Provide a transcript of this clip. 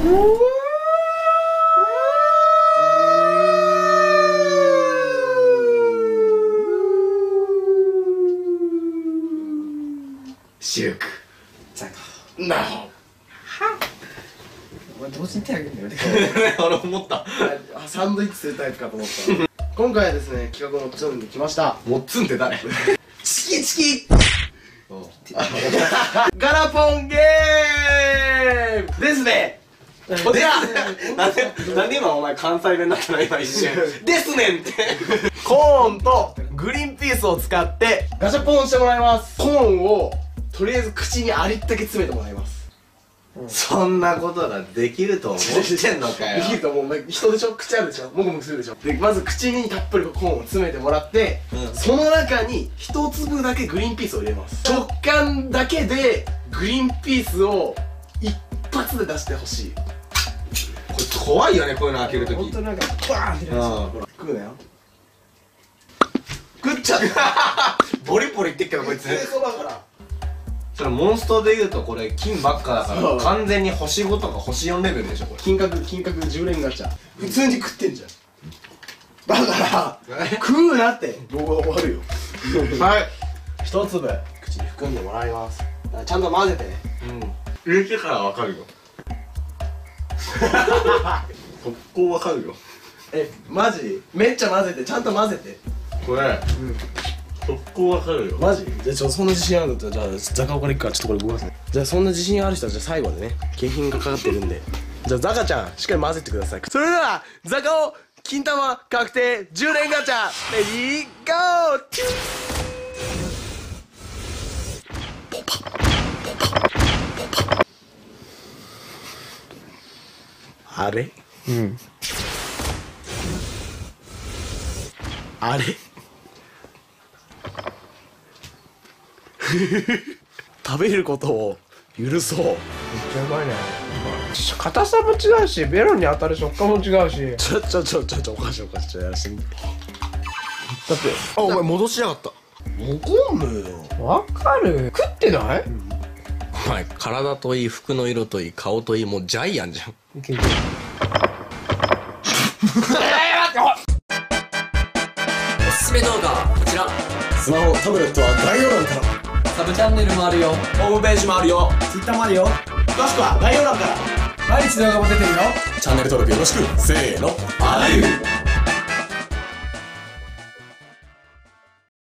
シルクザコ。 なるほど。 お前同時に手あげるんだよね。 俺思った。 サンドイッチするタイプかと思った今回はですね、企画を持ち込んできました。 もっつんって誰？ チキチキガラポンゲームですね。 でなんで今お前関西弁だったの今一瞬ですねんってコーンとグリーンピースを使ってガシャポンしてもらいます。コーンをとりあえず口にありったけ詰めてもらいます。 そんなことができると思ってんのかよ。 できると思う。人でしょ、口あるでしょ、もぐもぐするでしょ。でまず口にたっぷりコーンを詰めてもらって、その中に一粒だけグリーンピースを入れます。食感だけでグリーンピースを一発で出してほしい。 これ怖いよね、こういうの開けるとき。 ほんとなんかバーンってなる。 ほら食うなよ。 食っちゃったボリボリ言ってっけどこいつ。 そばからそれモンストで言うとこれ金ばっかだかそうら完全に星5とか星4レベルでしょこれ。 金閣10連ガチャ普通に食ってんじゃん。だから食うなって動画終わるよはい一粒口に含んでもらいます。ちゃんと混ぜてね。 入れてからわかるよ速攻わかるよマジめっちゃ混ぜて、ちゃんと混ぜて。 これ速攻わかるよ。 マジじゃあそんな自信あるんだったら、じゃあザカオからいくからちょっとこれ動かすね。じゃあそんな自信ある人はじゃあ最後でね、景品がかかってるんでじゃあザカちゃんしっかり混ぜてください。それではザカオ金玉確定10連ガチャレディーゴー。あれあれ食べることを許そう。 めっちゃうまいね。硬さも違うし、ベロに当たる食感も違うし。 ちょおかしいやらしてみて。 だってあ、お前戻しやがった。 怒んのよ。 わかる。食ってない？ お前体といい服の色といい顔といいもうジャイアンじゃん。 いける。 おすすめ動画はこちら。 スマホタブレットは概要欄から。 サブチャンネルもあるよ。 ホームページもあるよ。 Twitter もあるよ。 詳しくは概要欄から。 毎日動画も出てるよ。 チャンネル登録よろしく。せーの。 ある。